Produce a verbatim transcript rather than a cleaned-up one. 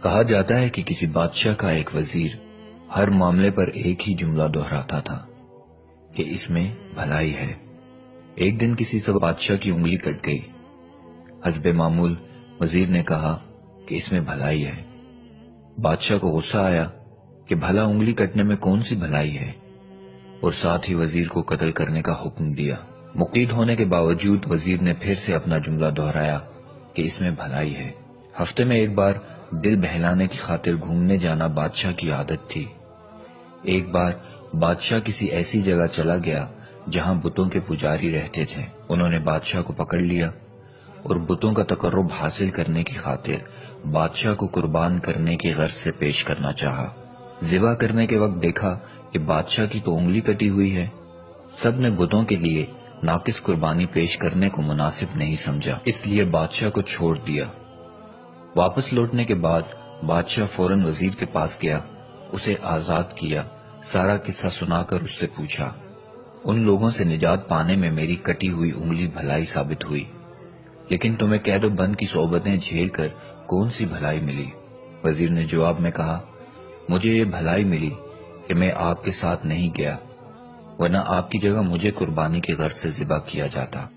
کہا جاتا ہے کہ کسی بادشاہ کا ایک وزیر ہر معاملے پر ایک ہی جملہ دہراتا تھا کہ اس میں بھلائی ہے۔ ایک دن کسی سب بادشاہ کی انگلی کٹ گئی۔ حسب معمول وزیر نے کہا کہ اس میں بھلائی ہے۔ بادشاہ کو غصہ آیا کہ بھلا انگلی کٹنے میں کون سی بھلائی ہے، اور ساتھ ہی وزیر کو قتل کرنے کا حکم دیا۔ مقید ہونے کے باوجود وزیر نے پھر سے اپنا جملہ دہرایا کہ اس میں بھلائی ہے۔ ہفتے میں ایک بار دل بہلانے کی خاطر گھومنے جانا بادشاہ کی عادت تھی۔ ایک بار بادشاہ کسی ایسی جگہ چلا گیا جہاں بتوں کے پجاری رہتے تھے۔ انہوں نے بادشاہ کو پکڑ لیا اور بتوں کا تقرب حاصل کرنے کی خاطر بادشاہ کو قربان کرنے کی غرض سے پیش کرنا چاہا۔ ذبح کرنے کے وقت دیکھا کہ بادشاہ کی تو انگلی کٹی ہوئی ہے۔ سب نے بتوں کے لیے ناقص قربانی پیش کرنے کو مناسب نہیں سمجھا، اس لیے بادشاہ کو چھوڑ دیا۔ واپس لوٹنے کے بعد بادشاہ فوراً وزیر کے پاس گیا، اسے آزاد کیا، سارا قصہ سنا کر اس سے پوچھا، ان لوگوں سے نجات پانے میں میری کٹی ہوئی انگلی بھلائی ثابت ہوئی، لیکن تمہیں قید و بند کی صحبتیں جھیل کر کون سی بھلائی ملی؟ وزیر نے جواب میں کہا، مجھے یہ بھلائی ملی کہ میں آپ کے ساتھ نہیں گیا، ورنہ آپ کی جگہ مجھے قربانی کی غرض سے ذبح کیا جاتا۔